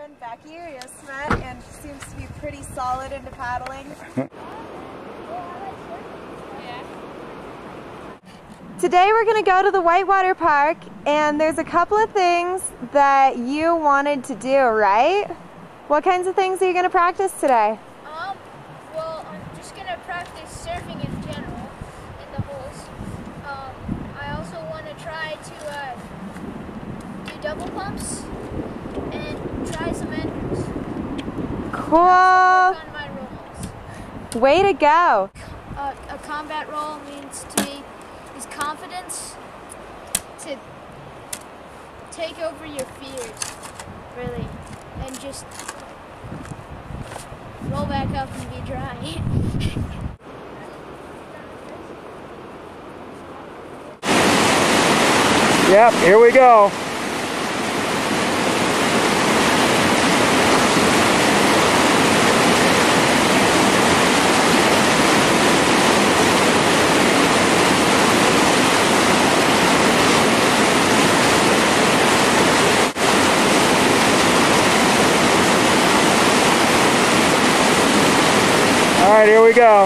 friend Becky, we just met, and she seems to be pretty solid into paddling. Today we're going to go to the Whitewater Park, and there's a couple of things that you wanted to do, right? What kinds of things are you going to practice today? Well, I'm just going to practice surfing in general, in the holes. I also want to try to do double pumps and try some enders. Cool. And also work on my rolls. Way to go. A combat roll means to me is confidence to take over your fears, really, and just roll back up and be dry. Yep, here we go. All right, here we go.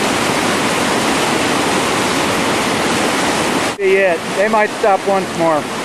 See it. They might stop once more.